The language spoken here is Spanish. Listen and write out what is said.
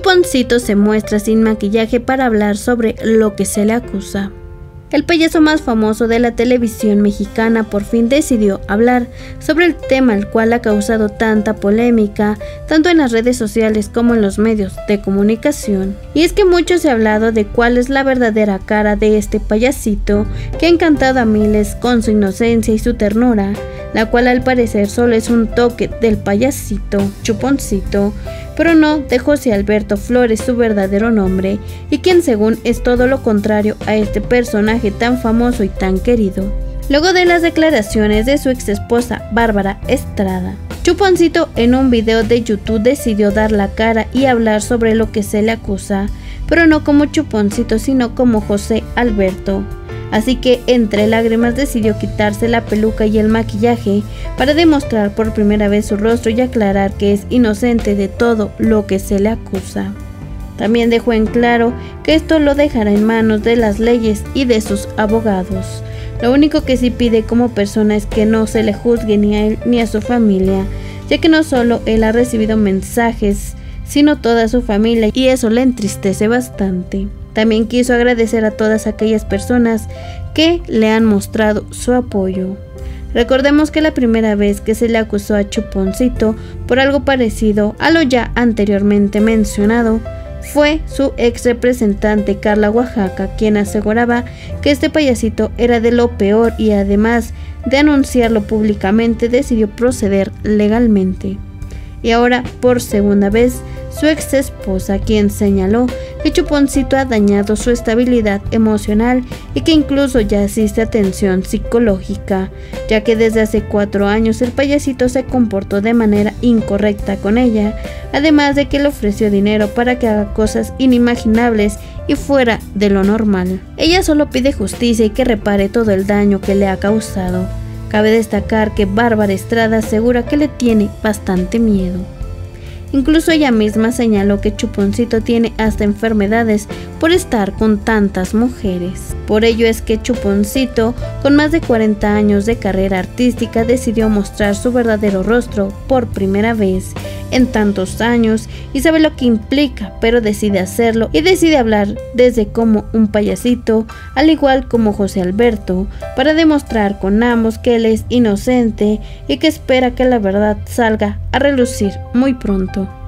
Chuponcito se muestra sin maquillaje para hablar sobre lo que se le acusa. El payaso más famoso de la televisión mexicana por fin decidió hablar sobre el tema, el cual ha causado tanta polémica, tanto en las redes sociales como en los medios de comunicación. Y es que mucho se ha hablado de cuál es la verdadera cara de este payasito que ha encantado a miles con su inocencia y su ternura, la cual al parecer solo es un toque del payasito Chuponcito, pero no de José Alberto Flores, su verdadero nombre, y quien según es todo lo contrario a este personaje tan famoso y tan querido. Luego de las declaraciones de su ex esposa Bárbara Estrada, Chuponcito en un video de YouTube decidió dar la cara y hablar sobre lo que se le acusa, pero no como Chuponcito sino como José Alberto. Así que entre lágrimas decidió quitarse la peluca y el maquillaje para demostrar por primera vez su rostro y aclarar que es inocente de todo lo que se le acusa. También dejó en claro que esto lo dejará en manos de las leyes y de sus abogados. Lo único que sí pide como persona es que no se le juzgue ni a él ni a su familia, ya que no solo él ha recibido mensajes, sino toda su familia, y eso le entristece bastante. También quiso agradecer a todas aquellas personas que le han mostrado su apoyo. Recordemos que la primera vez que se le acusó a Chuponcito por algo parecido a lo ya anteriormente mencionado fue su ex representante Carla Oaxaca, quien aseguraba que este payasito era de lo peor y además de anunciarlo públicamente decidió proceder legalmente. Y ahora por segunda vez su ex esposa, quien señaló que Chuponcito ha dañado su estabilidad emocional y que incluso ya asiste a atención psicológica, ya que desde hace 4 años el payasito se comportó de manera incorrecta con ella, además de que le ofreció dinero para que haga cosas inimaginables y fuera de lo normal. Ella solo pide justicia y que repare todo el daño que le ha causado. Cabe destacar que Bárbara Estrada asegura que le tiene bastante miedo. Incluso ella misma señaló que Chuponcito tiene hasta enfermedades por estar con tantas mujeres. Por ello es que Chuponcito, con más de 40 años de carrera artística, decidió mostrar su verdadero rostro por primera vez en tantos años y sabe lo que implica, pero decide hacerlo y decide hablar desde como un payasito, al igual como José Alberto, para demostrar con ambos que él es inocente y que espera que la verdad salga a relucir muy pronto.